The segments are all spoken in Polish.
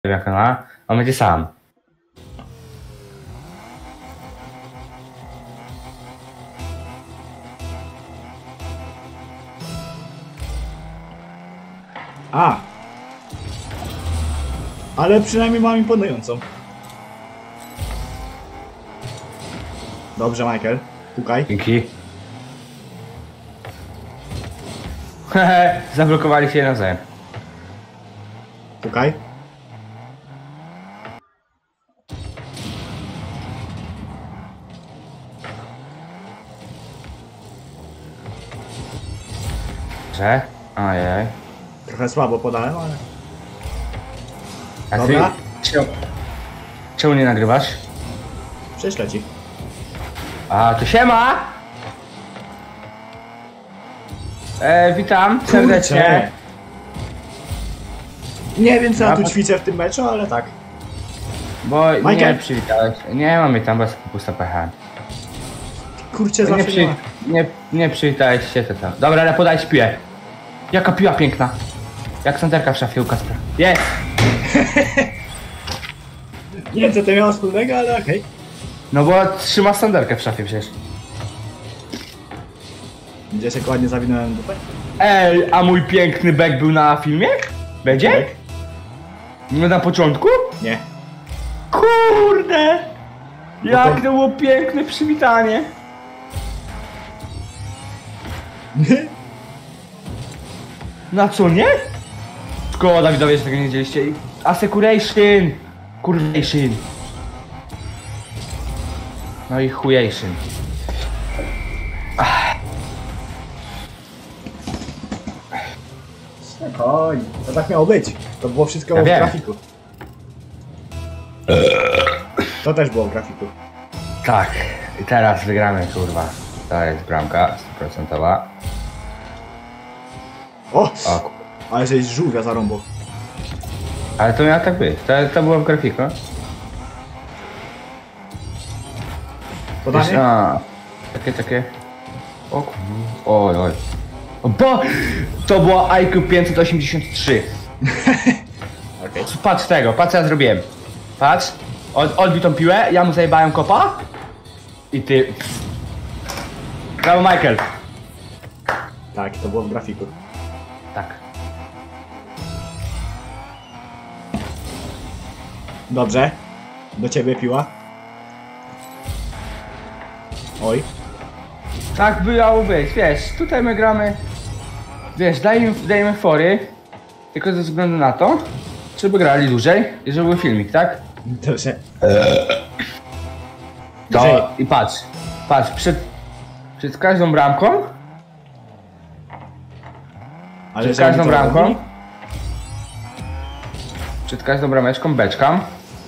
jak ona, on będzie sam. A! Ale przynajmniej mam imponującą. Dobrze, Michael. Pukaj. Dzięki. Hehe, zablokowali się nawzajem. Pukaj. Że? Ojej. Trochę słabo podałem, ale... A ty... Dobra. Czemu nie nagrywasz? Prześlę ci. A, to siema! Witam serdecznie. Kurczę. Nie wiem co ja tu Ja- ćwiczę w tym meczu, ale tak. Bo nie Michael. przywitałeś. Nie mamy tam bez pusta pecha. Kurczę, Nie, zawsze nie ma. nie przywitałeś się to tam. Dobra, ale podaj piłę. Jaka piła piękna. Jak sanderka w szafie u Kacpra. Jest! Nie wiem co to miało wspólnego, ale okej. No bo trzyma sanderkę w szafie przecież. Gdzieś jak ładnie zawinąłem dupę. Ej, a mój piękny back był na filmie? Będzie? Tak? Nie na początku? Nie. Kurde! Jak to- to było piękne przywitanie. Na co nie? Szkoda widowie, że tego nie widzieliście. Assecuration! Curvation. No i chujation. Spokojnie. To tak miało być. To było wszystko Ja w wiem. grafiku. To też było w grafiku. Tak, i teraz wygramy, kurwa. To jest bramka 100%. O! O, Ale żeś żółwia zarąbał. ale to miało tak być. To było w grafiku. Podanie? A, takie. O kurwa. Oj, oj. O, bo to było IQ 583. Okej. Patrz tego, patrz co ja zrobiłem. Patrz. Odbił tą piłę, ja mu zajebałem kopa. I ty... Brawo Michael. Tak, to było w grafiku. Tak. Dobrze. Do ciebie piła. Oj. Tak by miało być, wiesz, tutaj my gramy... Wiesz, dajemy fory. Tylko ze względu na to, żeby grali dłużej i żeby był filmik, tak? Dobrze. To i patrz, przed każdą bramką, Ale przed że oni każdą to bramką, robili? przed każdą brameczką beczkam.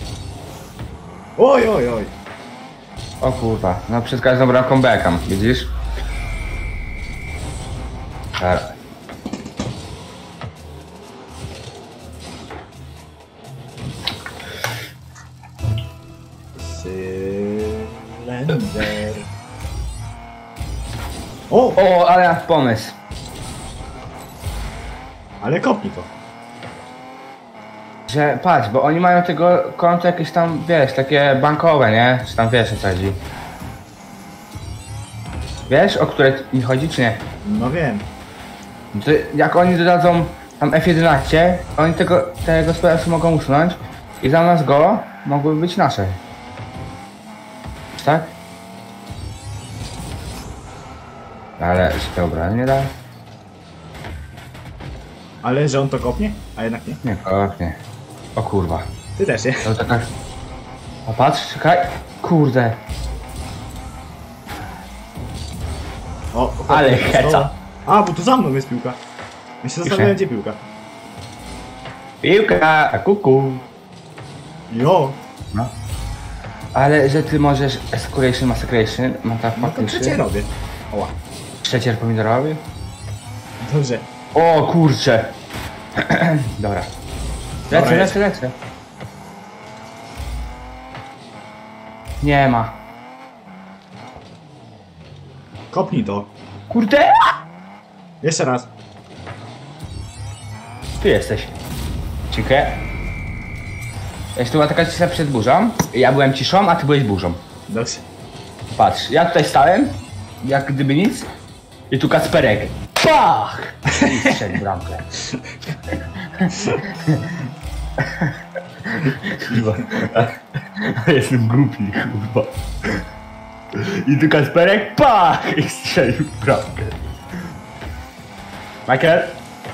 Oj, oj, oj. O kurwa, no przed każdą bramką bekam, widzisz? Teraz. Slender. O! O, ale ja pomysł. Ale kopnij to. Że patrz, bo oni mają tego konto jakieś tam, wiesz, takie bankowe, nie? Czy tam wiesz o co chodzi? Wiesz, o które mi chodzi, czy nie? No wiem. To jak oni dodadzą tam F11, oni tego spelasu mogą usunąć i zamiast go mogłyby być nasze. Tak? Ale się to obrony nie da? Ale że on to kopnie? A jednak nie. Nie, nie. O kurwa. Ty też nie. To taka... A patrz, czekaj. Kurde. O, Ale kopnij. heca. A, bo tu za mną jest piłka. Ja się zastanawiałem, gdzie piłka. Piłka, a kuku. Jo. No. Ale że ty możesz Escuration, Massacration, mam tak No to przecież faktycznie. robię. Oła. Trzecier pomidorowy? Dobrze. O kurcze. Dobra. Dobra, Lecę. Nie ma. Kopnij to. Kurde! Jeszcze raz. Tu jesteś. Dziękuję. Wiesz, to była taka cisza przed burzą. Ja byłem ciszą, a ty byłeś burzą. Dobrze. Patrz, ja tutaj stałem, jak gdyby nic. I tu Kacperek. Pach! I strzelił bramkę. Kurwa. Jestem głupi, kurwa. I tu Kacperek. Pach! I strzelił bramkę. Michael?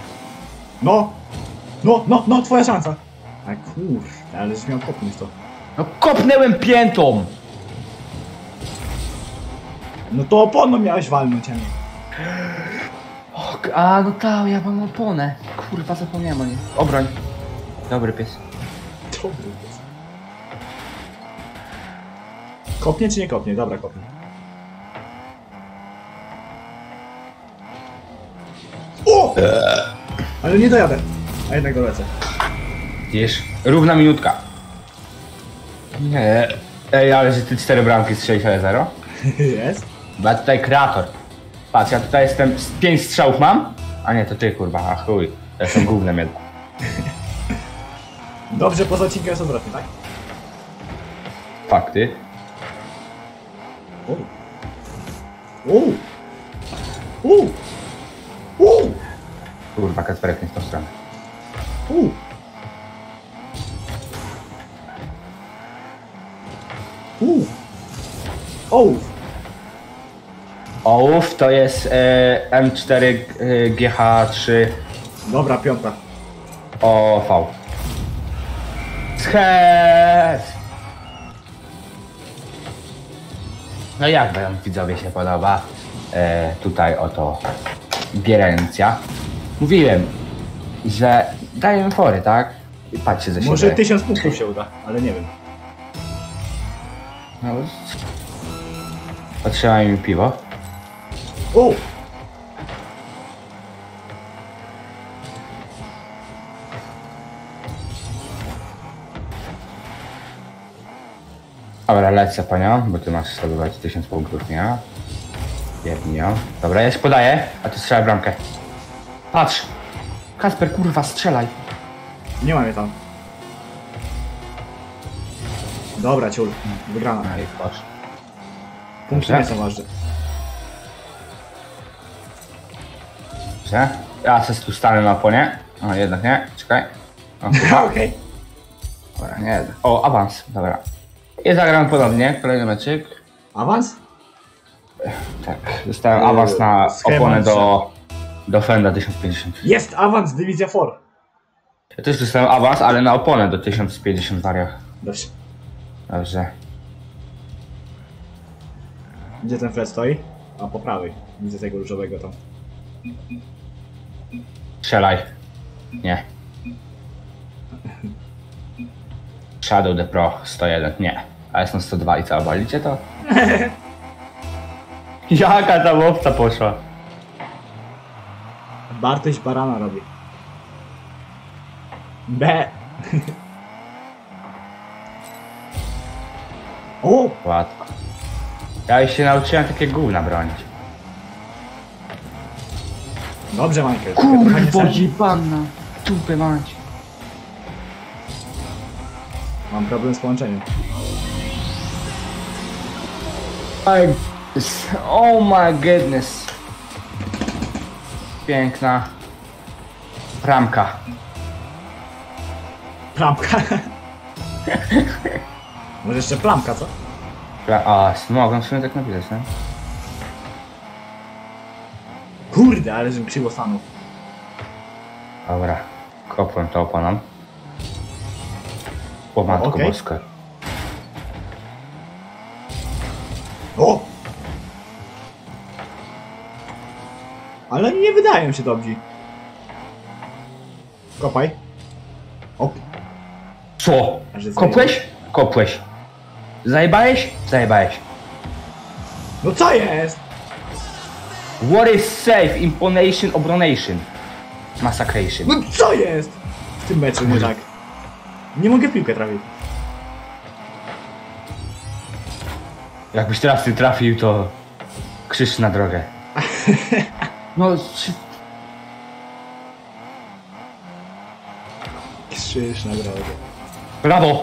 No, twoja szansa. A kurde, ale żeś miał kopnąć to. No kopnęłem piętą! No to oponą miałeś walnąć, a nie. A no tak, ja mam oponę. Kurwa, zapomniałem o niej. Obroń. Dobry pies. Dobry jest. Kopnie czy nie kopnie? Dobra, kopnie. O! Ale nie dojadę. A jednak dolecę. Widzisz? Równa minutka. Nie. Ej, ale że ty 4 bramki strzelisz, ale 0? Jest? Bo ja tutaj kreator. Patrz, ja tutaj jestem, 5 strzałów mam. A nie, to ty kurwa, a chuj. Ja jestem gównem jednak. Dobrze, poza odcinkiem jest odwrotnie, tak? Fakty. O! O! O! Kurwa, Kacperek nie w tą stronę. Ołów! Ołów to jest M4 GH3 Dobra, piąta. OV. Schez! No jak wam widzowie się podoba tutaj oto Gierencja. Mówiłem, że daję fory, tak? I patrzcie ze siebie. Może 1000 punktów się uda, ale nie wiem. No, otrzymaj mi piwo. O! Dobra, lecę panią, bo ty masz zdobywać 1000 punktów, nie? Jednie. Dobra, ja się podaję, a ty strzelaj bramkę. Patrz! Kasper, kurwa, strzelaj! Nie mam je tam. Dobra, ciul. Wygrana. No i patrz. Punkty nie są ważne. Dobrze. Ja se tu stanę na oponie. O, jednak nie, czekaj. O, Okej. dobra, nie. O, awans, dobra. I zagram ponownie, kolejny meczyk. Awans? Tak, dostałem awans na Schemat, oponę do Fenda 1050. Jest awans, dywizja 4. Ja też dostałem awans, ale na oponę do 1050 wariach. Dobrze. Dobrze. Gdzie ten flet stoi? A po prawej. Widzę tego różowego tam. Strzelaj. Nie. Shadow the Pro 101, nie. A jestem 102 i co, walicie to? Jaka ta łowca poszła? Bartoś barana robi. B. O! Łatwo. Ja już się nauczyłem takie gówna bronić. Dobrze, Michael. Kurwo jebana, tupę mać. Mam problem z połączeniem. Oh my goodness. Piękna bramka. Plamka. Może jeszcze plamka, co? A, mogę w sumie tak napisać, nie? Kurde, ale żebym krzywo stanął. Dobra, kopłem to oponą. O matko Okej. boska. O! Ale nie wydają się dobrzy. Kopaj. O! Co? A że Kopłeś? Kopłeś. Zajebałeś? Zajebałeś. No co jest? What is safe? Imponation, obronation. Massacration. No co jest? W tym meczu nie tak. Nie mogę w piłkę trafić. Jakbyś teraz ty trafił, to krzyż na drogę. No, Krzyż na drogę. Brawo!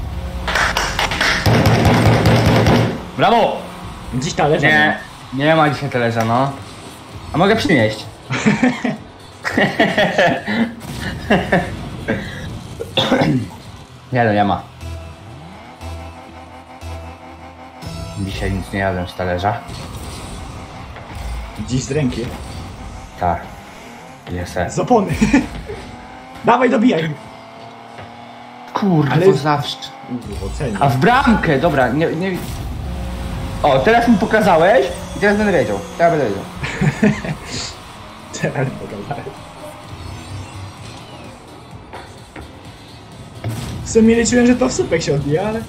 Brawo! Dziś talerza Nie, nie ma dzisiaj talerza, no. A mogę przynieść. Nie no, nie ma. Dzisiaj nic nie jadłem z talerza. Dziś z ręki. Tak. Jest. Z opony. Dawaj, dobijaj. Kurwa, Ale- zawsze. Ocenię. A w bramkę, dobra, nie... O, teraz mi pokazałeś i teraz będę wiedział. Teraz będę wiedział. Teraz pokazałem. W sumie liczyłem, że to w słupek się odbija, ale...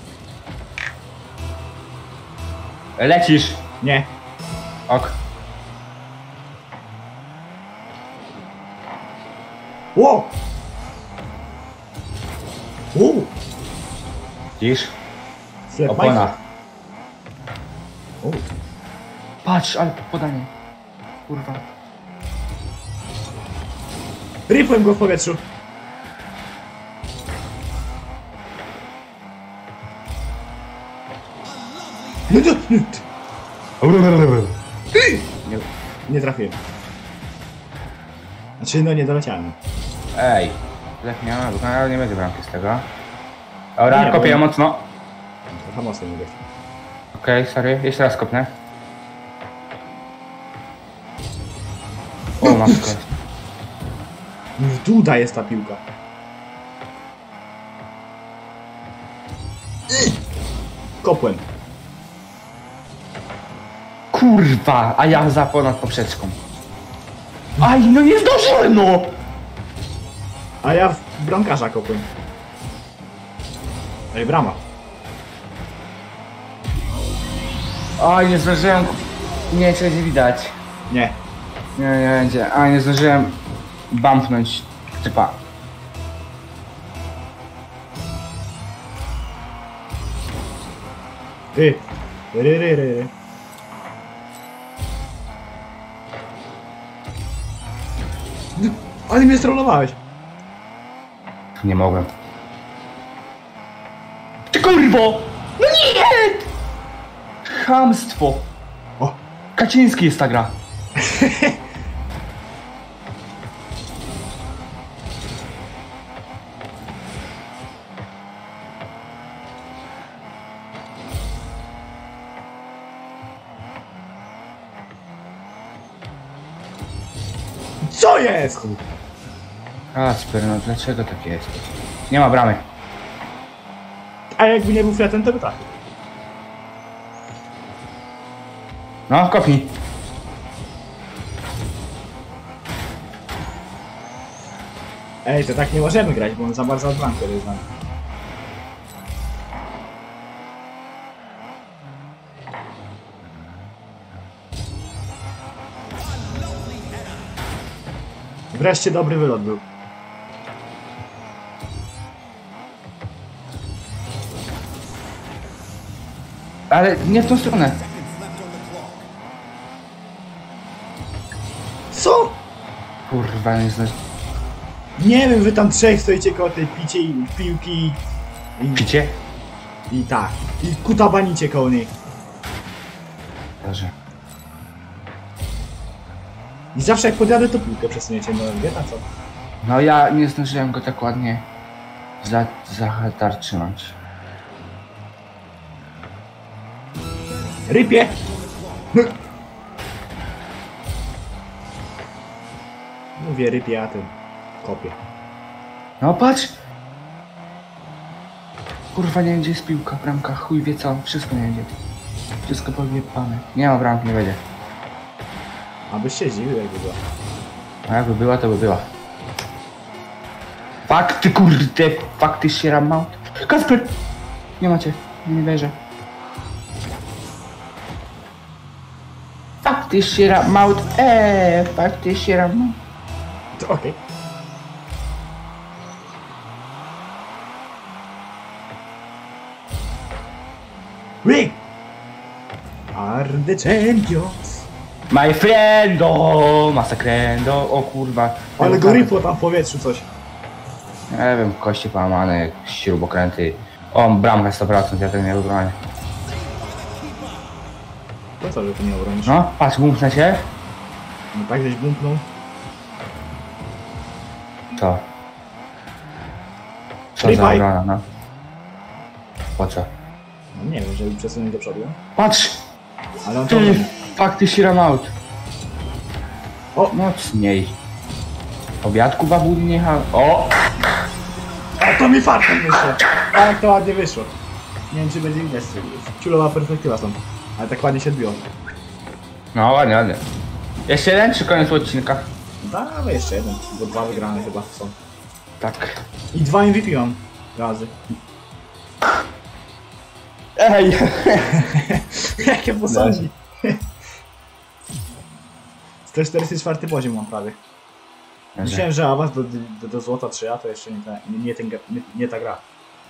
Lecisz. Nie. Ok. Ło! Ło! Widzisz? Flip Opona. O. Patrz, ale podanie. Kurwa. Rypłem go w powietrzu. No to... Nie, nie trafiłem. Znaczy, no nie doleciałem. Ej. Lech nie ma, no, nie będzie bramki z tego. Dobra, Nie, kopię bo- mocno. Trochę mocno mówię. Okej, sorry, jeszcze raz kopnę. O matko. W dół jest ta piłka. Kopłem. Kurwa, a ja za ponad poprzeczką. Aj, no nie zdążyłem, no! A ja w bramkarza kopłem. Ej, brama. Aj, nie zdążyłem. Nie, czy będzie widać. Nie. Nie będzie. A, nie zdążyłem bumpnąć typa. Ty. Ry. Ale mnie strollowałeś. Nie mogłem. Ty kurwo! No nie! Chamstwo! O. Kaczyński jest ta gra. Co jest? Kasper, no dlaczego tak jest? Nie ma bramy. A jakby nie był fletem, to by trafił. No, kopnij. Ej, to tak nie możemy grać, bo on za bardzo od bramkę jest znany. Wreszcie dobry wylot był. Ale nie w tą stronę. Co? Kurwa, nie zdążyłem. Nie wiem, wy tam trzech stoicie koło tej piłki Picie? i tak. I kutabanicie koło niej. Boże. I zawsze jak podjadę, to piłkę przesuniecie, no wie pan co? No ja nie zdążyłem go tak ładnie zatarczynąć. Rypie! Mówię rypie, a ty kopie. No patrz! Kurwa, nie wiem gdzie jest piłka, bramka, chuj wie co, wszystko nie wiem gdzie. Wszystko powiepane. Nie ma bramki, nie będzie. Abyś się zdziwił, jakby była. A jakby była, to by była. Fakty, kurde, fakty sieram mount. Kasper! Nie macie, nie wierzę. Fakty sieram mount, fakty sieram mount. To okej. We are the champions. My friendo, masakrendo, o kurwa. Ale go rypło tam w powietrzu coś. Nie wiem, kości połamane, śrubokręty. O, bramka 100%, ja tego nie wybronię. To co, że ty nie obronisz? No, patrz, bumknę cię. No tak, żeś bumpnął. Co? Co za Rybaj. obrona, no? Po co? No nie wiem, żeby przesunąć do przodu. Patrz! Ale on to Ty, robi. fuck, ty shiram out. O! Mocniej. Obiadku babu nie jechał. O! A to mi fartem wyszło. Tak to ładnie wyszło. Nie wiem, czy będzie widać. Ciulowa perspektywa są. Ale tak ładnie się odbiło. No, ładnie, ładnie. Jeszcze jeden, czy koniec odcinka? Dawaj jeszcze jeden, bo 2 wygrane chyba są. Tak. I 2 MVP mam razy. Ej! Jakie posągi. 144 poziom mam prawie. Myślałem, że awans do złota 3, a to jeszcze nie ta gra.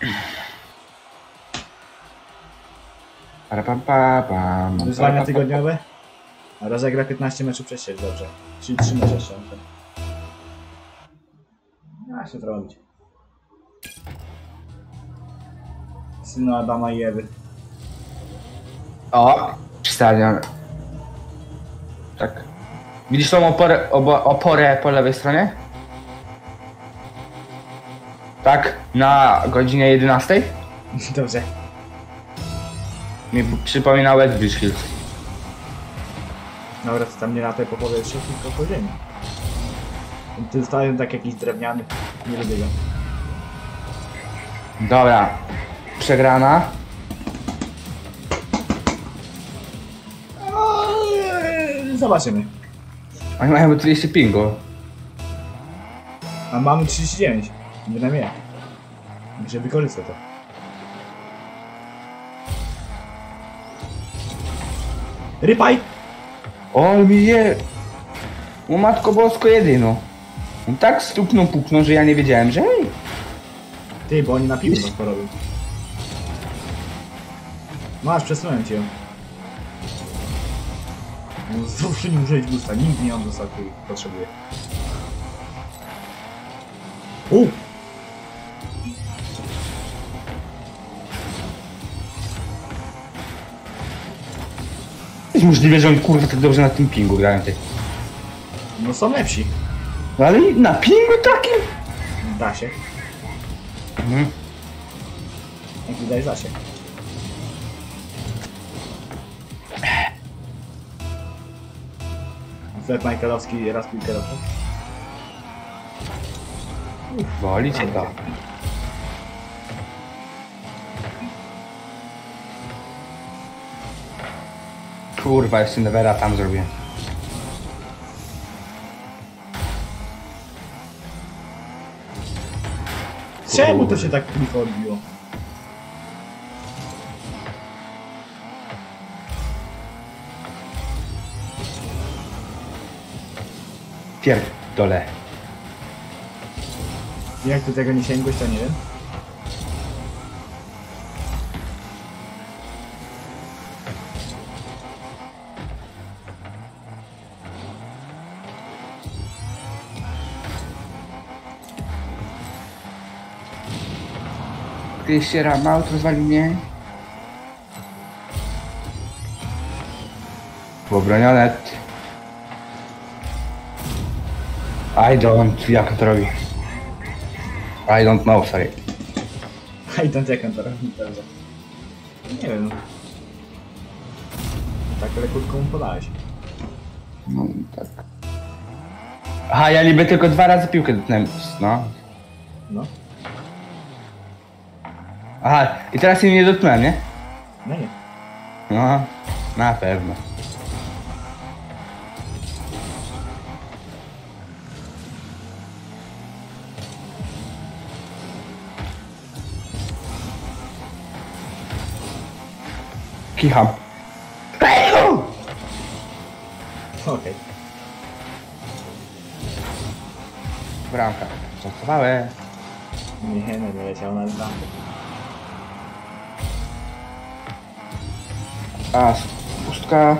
Wyzwania tygodniowe. A rozegra 15 meczów przez sieć, dobrze. Czyli 3 mecze jeszcze. Da się to robić. Synu Adama i Ewy. O! Stadion. Tak. Widzisz tą oporę po lewej stronie? Tak, na godzinie 11? Dobrze. Mi przypomina Westbridge Hills. Dobra, to tam nie lataj po powietrzu, tylko po ziemi. Ty zostałem tak jakiś drewniany. Nie lubię go. Dobra. Przegrana. Zobaczymy. Oni mają 30 pingu. A mamy 39. Bynajmniej. Muszę wykorzystać to. Rypaj! O, mi je... O matko bosko jedyno. On tak stuknął, puknął, że ja nie wiedziałem, że hej. Ty, bo oni na piłkę to porobią. Masz, przesunąłem cię. No, zawsze nie muszę iść w usta. Nigdy nie mam dostał, który potrzebuję. Jest możliwe, że on kurwa tak dobrze na tym pingu grają ty. No są lepsi. No ale na pingu takim? Da się. Mhm. Jak widać, da się. Fred Michaelowski raz piłkę dostał. Boli cię to. Kurwa, jeszcze Nevera tam zrobiłem. Czemu to się tak tylko odbiło? Pierdolę. Jak do tego nie sięgłeś, to nie wiem. Ty jeszcze Ramaut rozwalił mnie. Obronione. I don't, jak on to robi? I don't know, sorry. I don't jak on to robi, dobrze. Nie wiem. Tak lekutko mu podałeś. No tak. Aha, ja niby tylko 2 razy piłkę dotknąłem. No. No. Aha, i teraz jej nie dotknąłem, nie? No nie. No, na pewno. Kicham. Okej. Bramka. Żartowałem. Nie, no nie leciał na bramkę. A, pustka.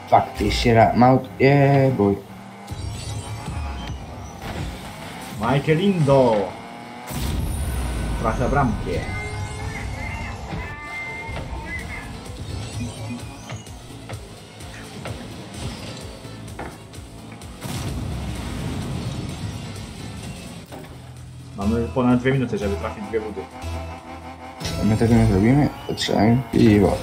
Faktycznie, Mount, bój. Michaelindo. Trafia bramkę. Mamy ponad 2 minuty, żeby trafić 2 budy. My tego nie zrobimy, to trzeba im piwo.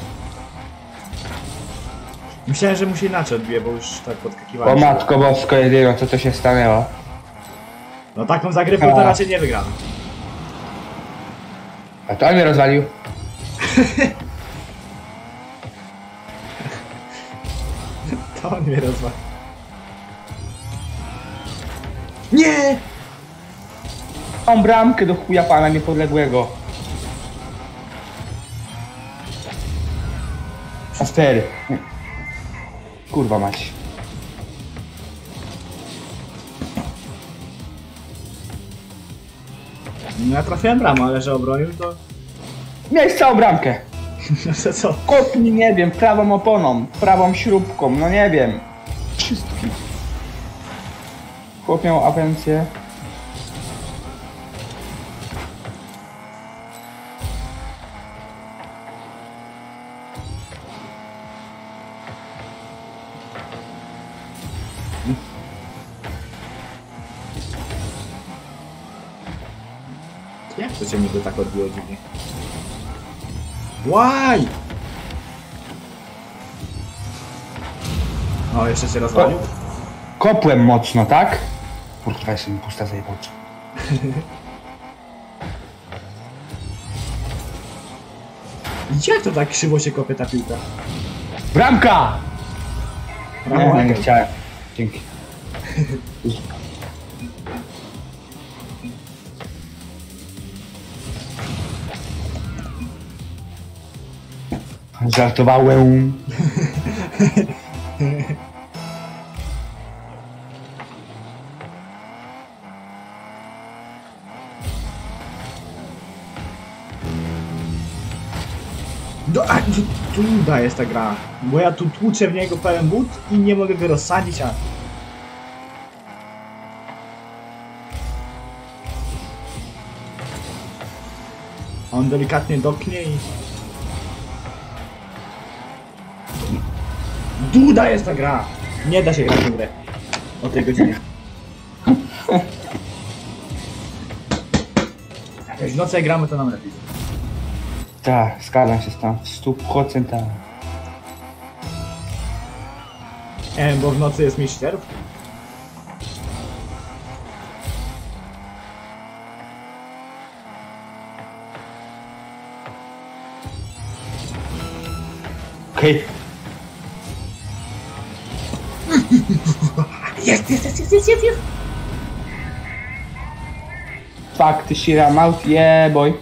Myślałem, że mu się inaczej odbije, bo już tak O podskakiwałem. matko bosko jedyno, co to się stanęło? No taką zagrywką to raczej nie wygramy. A to on mnie rozwalił. To on mnie rozwali. Nie! Mam bramkę do chuja pana niepodległego. A 4. Kurwa mać. No ja trafiłem bramę, ale że obronił to... Miałeś całą bramkę. No to co? Kopnij, nie wiem, prawą oponą, prawą śrubką, no nie wiem. Wszystkim. Chłop miał awencję. Jak to cię niby tak odbiło dziwnie? Why? O, jeszcze się rozwalił? Kopłem mocno, tak? Kurwa, jeszcze mi pusta zajebał. Jak to tak krzywo się kopie ta piłka? Bramka! Brawo, Nie Michael. chciałem. Dzięki. Żartowałem. Tu jest ta gra. Bo ja tu tłuczę w niego pełen but i nie mogę go rozsadzić, a... On delikatnie dopnie i... Duda jest ta gra! Nie da się grać w grę. O tej godzinie. Jak w nocy gramy, to nam lepiej. Tak, zgadzam się z tam w 100%. Nie wiem, bo w nocy jest mistrz czerw. Okej. Jest! Fuck, ty shira mouth, boy.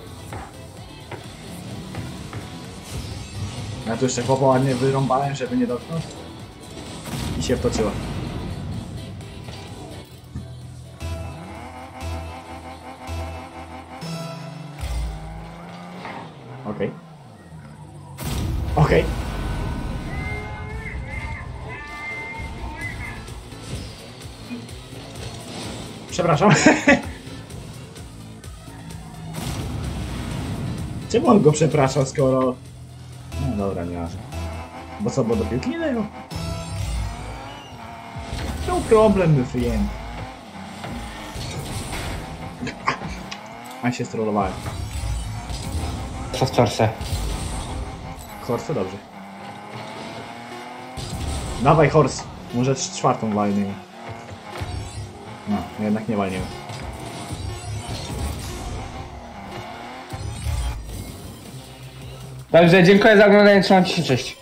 Ja tu jeszcze chłopa ładnie wyrąbałem, żeby nie dotknąć. I się wtoczyła. Okej. Okej. Przepraszam. Czemu on go przepraszał, skoro... No dobra, nie ważne. Bo co, bo do piłki nie dają? No problem, my friend. A się strollowałem. Co w torse? Horse, dobrze. Dawaj, horse. Może czwartą walniemy. No, jednak nie walniemy. Dobrze, dziękuję za oglądanie, trzymajcie się, cześć.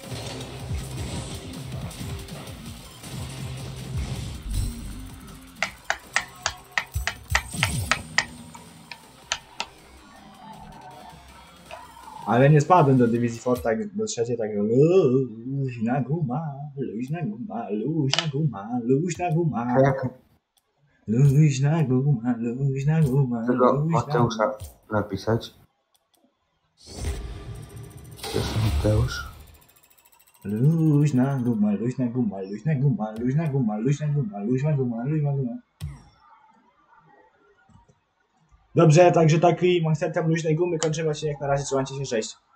Ale nie spadłem do dywizji Ford, tak do trzeciej, tak luźna guma, luźna guma, luźna guma, luźna guma. Luźna guma, luźna guma, Tego luźna Mateusza napisać. Jest Mateusz. Luźna guma, luźna guma, luźna guma, luźna guma, luźna guma, luźna guma, luźna guma. Dobrze, także takim akcentem luźnej gumy kończymy się jak na razie, trzymajcie się, 6.